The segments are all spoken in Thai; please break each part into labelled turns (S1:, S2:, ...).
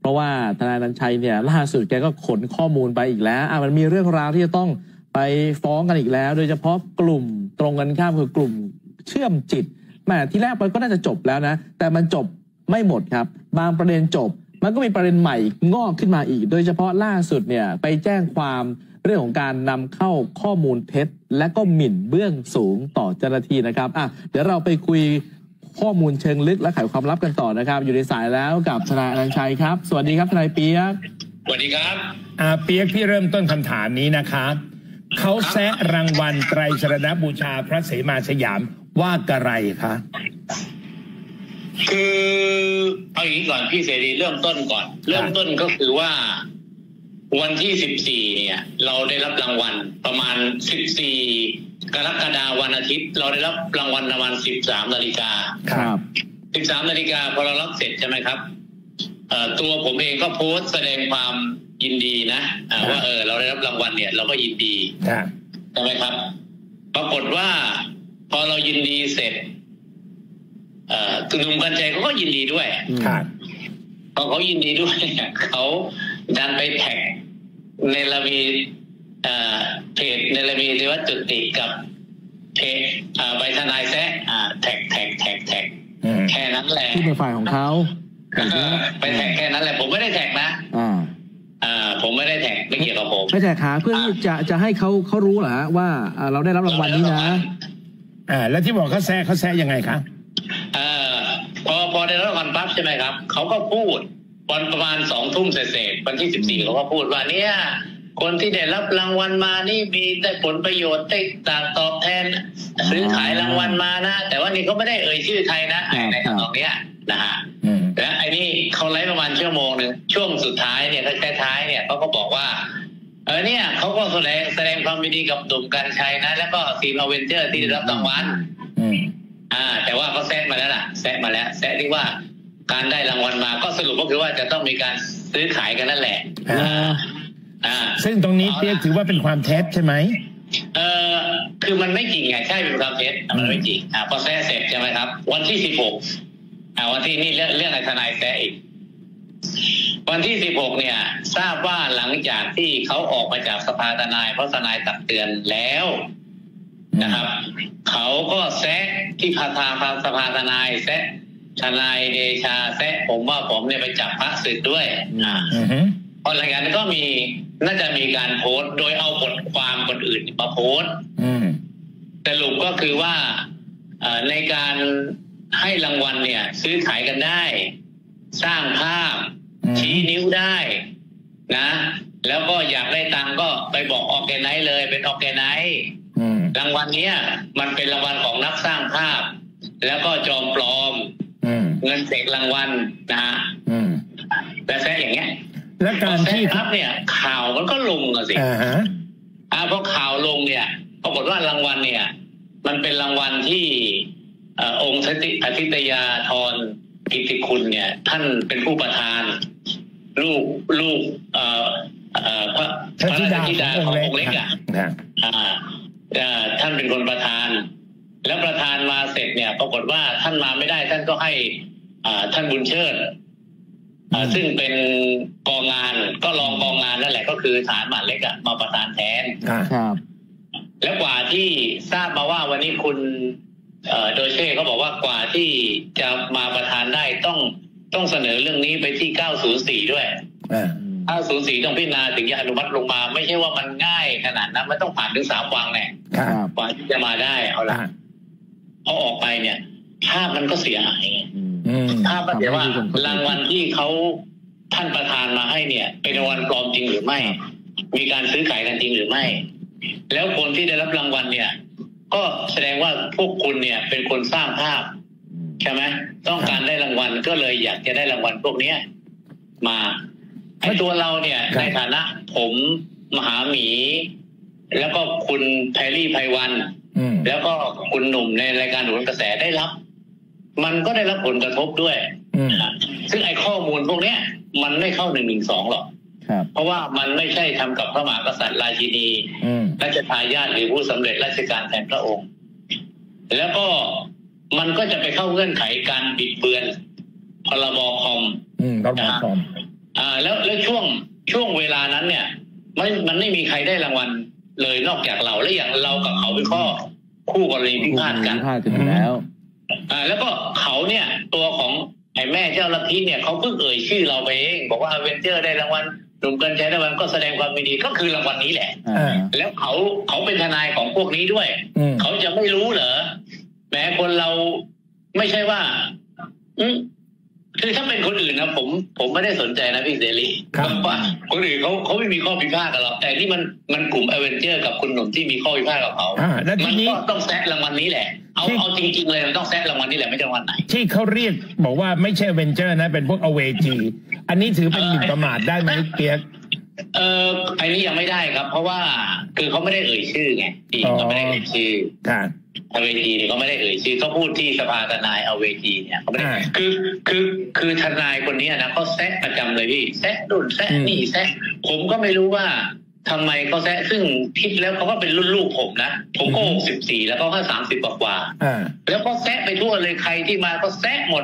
S1: ราะว่าทนายอนันต์ชัยเนี่ยล่าสุดแกก็ขนข้อมูลไปอีกแล้วมันมีเรื่องราวที่จะต้องไปฟ้องกันอีกแล้วโดยเฉพาะกลุ่มตรงกันข้ามคือกลุ่มเชื่อมจิตแม้ที่แรกมันก็น่าจะจบแล้วนะแต่มันจบไม่หมดครับบางประเด็นจบมันก็มีประเด็นใหม่งอกขึ้นมาอีกโดยเฉพาะล่าสุดเนี่ยไปแจ้งความเรื่องของการนำเข้าข้อมูลเท็จและก็หมิ่นเบื้องสูงต่อเจ้าหน้าที่นะครับเดี๋ยวเราไปคุยข้อมูลเชิงลึกและไขความลับกันต่อนะครับอยู่ในสายแล้วกับทนายอนันต์ชัยครับสวัสดีครับทนายเปียก
S2: สวัสดีครับ
S3: เปียกพี่เริ่มต้นคำถามนี้นะครับเขาแซะรางวัลไตรสรณบูชาพระเสมาสยามว่ากระไรคะ
S2: คือเอาอย่างนี้ก่อนพี่เสรีเริ่มต้นก่อนเริ่มต้นก็คือว่าวันที่14เนี่ยเราได้รับรางวัลประมาณ14กรกฎาคมวันอาทิตย์เราได้รับรางวัลประมาณ13 นาฬิกา
S1: ครับ
S2: 13 นาฬิกาพอเรารับเสร็จใช่ไหมครับตัวผมเองก็โพสต์แสดงความยินดีนะว่าเราได้รับรางวัลเนี่ยเราก็ยินดีใช่ไหมครับปรากฏว่าพอเรายินดีเสร็จคุณหนุ่มกัญชัยเขาก็ยินดีด้วยพอเขายินดีด้วยเขาดันไปแท็กในระมีเพจในระมีที่ว่าจุติกับเพจใบทนายแซะแท็กแค่นั้นแหละ
S1: ที่เป็นฝ่ายของเขา
S2: ไปแท็กแค่นั้นแหละผมไม่ได้แท็กนะผมไม่ได้แท็กไม่เกี่ยวกับผม
S1: ไม่แท็กหาเพื่อจะให้เขารู้เหรอว่าเราได้รับรางวัลนี้นะ
S3: แล้วที่บอกเขาแซะยังไงคะ
S2: พอได้รับรางวัลปั๊บใช่ไหมครับเขาก็พูดวันประมาณ20 ทุ่มเศษวันที่14เขาก็พูดว่าเนี่ยคนที่ได้รับรางวัลมานี่มีได้ผลประโยชน์ได้ต่างตอบแทนซื้อขายรางวัลมานะแต่ว่านี่เขาไม่ได้เอ่ยชื่อใครนะในตรงนี้นะฮะและไอ้นี่เขาไลฟ์ประมาณชั่วโมงนึงช่วงสุดท้ายเนี่ยท้ายเนี่ยเขาก็บอกว่าเนี่ยเขาก็แสดงความยินดีกับหนุ่มกัญชัยนะแล้วก็ทีมอเวนเจอร์ที่ได้รับรางวัลแต่ว่าเขาแซะมาแล้วล่ะแซะที่ว่าการได้รางวัลมาก็สรุปก็คือว่าจะต้องมีการซื้อขายกันนั่นแหละ
S3: ซึ่งตรงนี้เปียกถือว่าเป็นความเท็จใช่ไหม
S2: คือมันไม่จริงไงใช่เป็นความเท็จมันไม่จริงพอแซะเสร็จใช่ไหมครับวันที่16วันที่นี่เรื่องทนายแซะอีกวันที่16เนี่ยทราบว่าหลังจากที่เขาออกมาจากสภาทนายเพราะทนายตักเตือนแล้วนะครับเขาก็แซะที่สภาทนายแซะทนายเดชาแซะผมว่าผมเนี่ยไปจับพระศึกด้วยพอหลังจากนั้นก็น่าจะมีการโพสต์โดยเอาบทความคนอื่นมาโพสต์สรุปก็คือว่าในการให้รางวัลเนี่ยซื้อขายกันได้สร้างภาพชี้นิ้วได้นะแล้วก็อยากได้ตังก็ไปบอกออร์แกไนซ์เลยเป็นออร์แกไนซ์รางวัลนี้มันเป็นรางวัลของนักสร้างภาพแล้วก็จอมปลอมเงินเสกรางวัลนะฮะแต่แท้อย่างเงี้ย
S3: และการที่
S2: ครับเนี่ยข่าวมันก็ลงสิเพราะข่าวลงเนี่ยปรากฏว่ารางวัลเนี่ยมันเป็นรางวัลที่องค์อธิตยาธรกิติคุณเนี่ยท่านเป็นผู้ประธานลูกพระราชธิดาขององค์เล็กท่านเป็นคนประธานแล้วประธานมาเสร็จเนี่ยปรากฏว่าท่านมาไม่ได้ท่านก็ให้ท่านบุญเชิดซึ่งเป็นกองงานก็รองกองงานนั่นแหละก็คือฐานหมันเล็กมาประธานแทนแล้วกว่าที่ทราบมาว่าวันนี้คุณโดยเช่เขาบอกว่ากว่าที่จะมาประธานได้ต้องเสนอเรื่องนี้ไปที่904ด้วย904ต้องพิจารณาถึงจะอนุมัติลงมาไม่ใช่ว่ามันง่ายขนาดนั้นมันต้องผ่านถึง3 วังแน่กว่าที่จะมาได้เอาละพอออกไปเนี่ยภาพมันก็เสียหายภาพมันเสียว่ารางวัลที่ท่านประธานมาให้เนี่ยเป็นรางวัลปลอมจริงหรือไม่มีการซื้อขายกันจริงหรือไม่แล้วคนที่ได้รับรางวัลเนี่ยก็แสดงว่าพวกคุณเนี่ยเป็นคนสร้างภาพใช่ไหมต้องการได้รางวัลก็เลยอยากจะได้รางวัลพวกนี้มาไอ้ตัวเราเนี่ยในฐานะผมมหาหมีแล้วก็คุณแพรรี่ไพวันแล้วก็คุณหนุ่มในรายการโหนกระแสได้รับมันก็ได้รับผลกระทบด้วยซึ่งไอ้ข้อมูลพวกนี้มันไม่เข้า112หรอกเพราะว่ามันไม่ใช่ทำกับพระมหากษัตริย์ราชินีรัชทายาทหรือผู้สำเร็จราชการแทนพระองค์แล้วก็มันก็จะไปเข้าเงื่อนไขการบิดเบือนพรบคอมแล้วช่วงเวลานั้นเนี่ยมันไม่มีใครได้รางวัลเลยนอกจากเราและอย่างเรากับเขาเป็นข้อคู่กรณีพิพาทกัน
S1: แล้ว
S2: แล้วก็เขาเนี่ยตัวของไอ้แม่เจ้าลัทธิเนี่ยเขาเพิ่งเอ่ยชื่อเราไปเองบอกว่าอเวนเจอร์ได้รางวัลหนุ่มกัญชัยได้รางวัลก็แสดงความยินดีก็คือรางวัลนี้แหละแล้วเขาเป็นทนายของพวกนี้ด้วยเขาจะไม่รู้เหรอแม้คนเราไม่ใช่ว่าคือถ้าเป็นคนอื่นนะผมไม่ได้สนใจนะพี่เสรีว่าคนอื่นเขาไม่มีข้อพิพาทกันหรอกแต่ที่มันกลุ่มอเวนเจอร์กับคุณหนุ่มที่มีข้อพิพาทกับเขามันก็ต้องแซะรางวัลนี้แหละเอาจริงๆเลยมันต้องแซะรางวัลนี้แหละไม่ใช่รางวัลไหน
S3: ที่เขาเรียกบอกว่าไม่ใช่เวนเจอร์นะเป็นพวกอเวจีอันนี้ถือเป็นหมิ่นประมาทได้ไหมเปียก
S2: อันนี้ยังไม่ได้ครับเพราะว่าคือเขาไม่ได้เอ่ยชื่อไงที่เขาไม่ได้เอ่ยชื่ออเวจีเนี่ยเขาไม่ได้เอ่ยชื่อเขาพูดที่สภาทนายอเวจีเนี่ยเขาไม่ได้คือทนายคนนี้นะเขาแซะประจำเลยพี่แซะรุ่นแซะนี่แซะผมก็ไม่รู้ว่าทำไมเขาแซะซึ่งคิดแล้วเขาก็เป็นรุ่นลูกผมนะผมก็64แล้วก็แค่30กว่าแล้วก็แซะไปทั่วเลยใครที่มาก็แซะหมด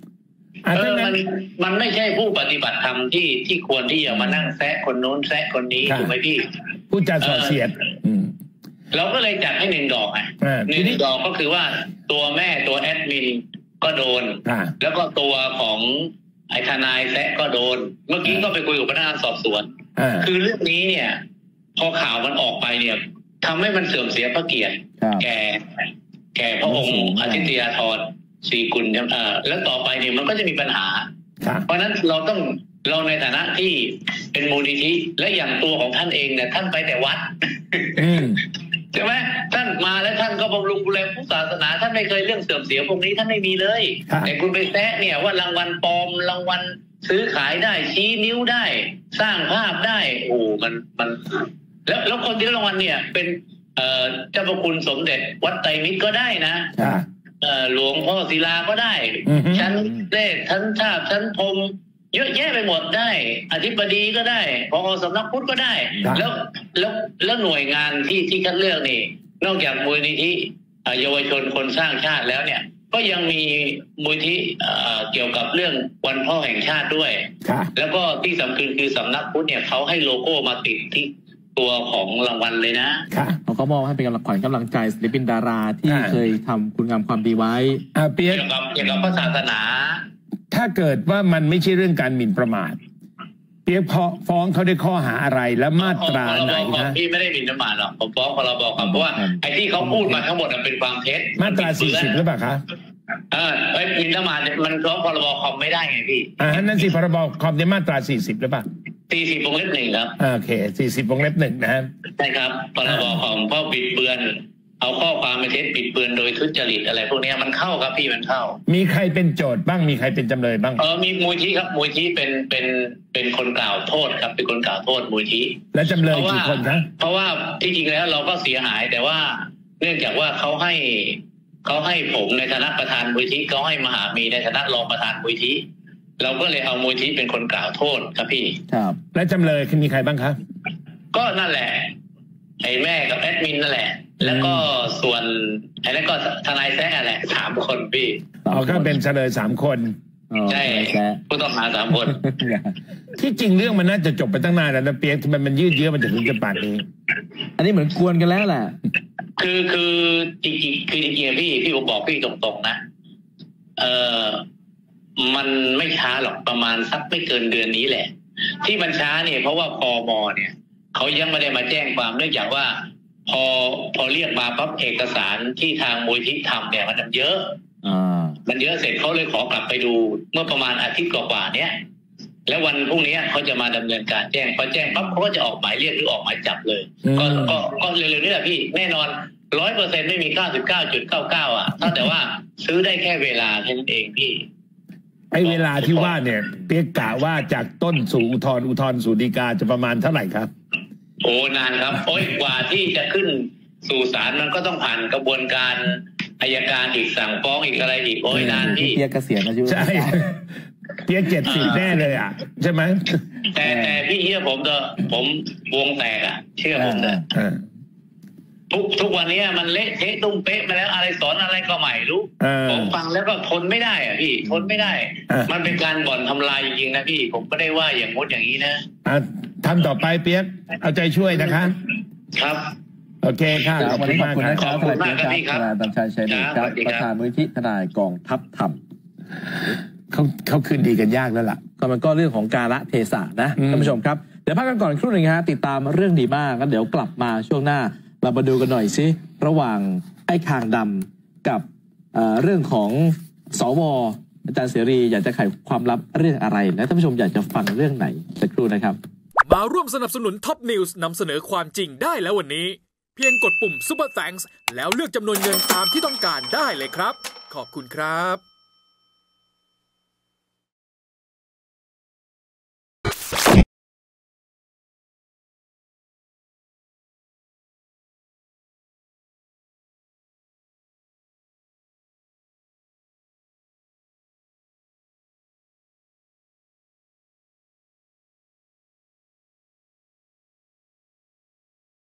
S2: มันไม่ใช่ผู้ปฏิบัติธรรมที่ควรที่จะมานั่งแซะคนโน้นแซะคนนี้ถูกไหมพี่
S3: ผู้จาส่อเสียด
S2: เราก็เลยจัดให้1 ดอก1 ดอกก็คือว่าตัวแม่ตัวแอดมินก็โดนแล้วก็ตัวของไอ้ทนายแซะก็โดนเมื่อกี้ก็ไปคุยกับพนักงานสอบสวนคือเรื่องนี้เนี่ยพอข่าวมันออกไปเนี่ยทำให้มันเสื่อมเสียพระเกียรติแก่พระองค์อาทิตยาธรศรีกุลแล้วต่อไปเนี่ยมันก็จะมีปัญหาเพราะนั้นเราในฐานะที่เป็นมูลนิธิและอย่างตัวของท่านเองเนี่ยท่านไปแต่วัดใช่ไหมท่านมาแล้วท่านก็บำรุงดูแลผู้ศาสนาท่านไม่เคยเรื่องเสื่อมเสียพวกนี้ท่านไม่มีเลยแต่คุณไปแซะเนี่ยว่ารางวัลปลอมรางวัลซื้อขายได้ชี้นิ้วได้สร้างภาพได้โอ้มันแล้วคนที่ได้รางวัลเนี่ยเป็นเจ้าพระคุณสมเด็จวัดไตรมิตรก็ได้นะหลวงพ่อศิลาก็ได้ชั้นเลขชั้นชาติชั้นพรมเยอะแยะไปหมดได้อธิบดีก็ได้ผอ.สำนักพุทธก็ได้แล้วหน่วยงานที่คัดเลือกนี่นอกจากมูลนิธิเยาวชนคนสร้างชาติแล้วเนี่ยก็ยังมีมูลนิธิเกี่ยวกับเรื่องวันพ่อแห่งชาติด้วยแล้วก็ที่สำคัญคือสำนักพุทธเนี่ยเขาให้โลโก้มาติดที่ตัวของรางวัลเลยนะ
S1: เขาก็มองให้เป็นกำลังขวัญกำลังใจศิลปินดาราที่เคยทำคุณงามความดีไว้
S3: เปียก
S2: เกี่ยวกับพระศาสนา
S3: ถ้าเกิดว่ามันไม่ใช่เรื่องการหมิ่นประมาทเปียกฟ้องเขาได้ข้อหาอะไรและมาตราไหนนะ
S2: พี่ไม่ได้หมิ่นประมาทหรอกผมฟ้องพรบครับเพราะว่าไอ้ที่เขาพูดมาทั้งหมดเป็นความเท็จ
S3: มาตรา40หรือเปล่าคะ
S2: หมิ่นประมาทมันฟ้องพรบคอมไม่ได้ไงพี่
S3: นั่นสิพรบคอมในมาตรา40หรือเปล่า
S2: 40 วงเล็บ 1ครับ
S3: โอเค40 วงเล็บ 1นะ
S2: ใช่ครับพรบคอมเพราะบิดเบือนเอาข้อความไปเท็จบิดเบือนโดยทุจริตอะไรพวกนี้มันเข้าครับพี่มันเข้า
S3: มีใครเป็นโจทย์บ้างมีใครเป็นจำเลยบ้าง
S2: มีมูลที่ครับมูลที่เป็นคนกล่าวโทษครับเป็นคนกล่าวโทษมูลที่
S3: และจำเลยกี่คนครับ
S2: เพราะว่าที่จริงแล้วเราก็เสียหายแต่ว่าเนื่องจากว่าเขาให้ผมในฐานะประธานมูลที่เขาให้มหามีในฐานะรองประธานมูลที่เราก็เลยเอามูลที่เป็นคนกล่าวโทษครับพี่
S3: ครับและจำเลยมีใครบ้างครับ
S2: ก็นั่นแหละไอ้แม่กับแอดมินนั่นแหละแล้วก็ส่วนไอ้นั่นก็ทนายแซะแหละ3 คนพี่
S3: ก็เป็นเฉลย3 คน
S2: ใช่ผู้ต้องหา3 คน
S3: ที่จริงเรื่องมันน่าจะจบไปตั้งนานแล้วนะเปียกทำไมมันยืดเยื้อมันถึงจะป่านนี้
S1: อันนี้เหมือนกวนกันแล้วแหละ
S2: คือจริงพี่ผมบอกพี่ตรงๆนะมันไม่ช้าหรอกประมาณสักไม่เกินเดือนนี้แหละที่มันช้าเนี่ยเพราะว่าพมเนี่ยเขายังไม่ได้มาแจ้งความเนื่องจากว่าพอเรียกมาปั๊บเอกสารที่ทางมูลที่ทำเนี่ยมันเยอะมันเยอะเสร็จเขาเลยขอกลับไปดูเมื่อประมาณอาทิตย์กว่าๆเนี้ยแล้ววันพรุ่งนี้เขาจะมาดำเนินการแจ้งพอแจ้งปั๊บเขาก็จะออกหมายเรียกหรือออกหมายจับเลยก็เร็วๆนี่แหละพี่แน่นอน 100% ไม่มี 99.99 อ่ะแต่ว่าซื้อได้แค่เวลาแค่นั้นเองพี่
S3: ไอ้เวลาที่ว่าเนี่ยเปียกกะว่าจากต้นสู่อุทธรณ์สู่ฎีกาจะประมาณเท่าไหร่ครับ
S2: โอ้นานครับกว่าที่จะขึ้นสู่ศาลมันก็ต้องผ่านกระบวนการอัยการอีกสั่งฟ้องอีกอะไรอีกนานพี่
S1: เปียกเกษียณอายุ
S3: ใช่เปียก70แน่เลยอ่ะใช่ไหม
S2: แต่พี่เชื่อผมวงแตกอ่ะเชื่อผมเถอะทุกวันนี้มันเละเทะตุ้มเป๊ะมาแล้วอะไรสอนอะไรก็ไม่รู้ผมฟังแล้วก็ทนไม่ได้อ่ะพี่ทนไม่ได้มันเป็นการบ่อนทำลายจริงๆนะพี่ผมก็ได้ว่าอย่างงดอย่างนี้นะ
S3: ทำต่อไปเปียกเอาใจช่วยนะคะ
S2: ครับ
S3: โอเคครับ
S1: วันนี้ขอบคุณนะครับทนายเปี๊ยกครับทนายบัญชัยชัยเดชครับประธานมูลนิธิทนายกองทัพธรรม
S3: เขาคืนดีกันยากแล้วล่ะ
S1: ก็มันก็เรื่องของกาลเทศะนะท่านผู้ชมครับเดี๋ยวพักกันก่อนครู่หนึ่งฮะติดตามเรื่องดีมากแล้วเดี๋ยวกลับมาช่วงหน้าเรามาดูกันหน่อยสิระหว่างไอ้คางดำกับเรื่องของสว.อาจารย์เสรีอยากจะไขความลับเรื่องอะไรและท่านผู้ชมอยากจะฟังเรื่องไหนสักครู่นะครับ
S4: มาร่วมสนับสนุนท็อปนิวส์นำเสนอความจริงได้แล้ววันนี้เพียงกดปุ่ม Super Thanks แล้วเลือกจำนวนเงินตามที่ต้องการได้เลยครับขอบคุณครับ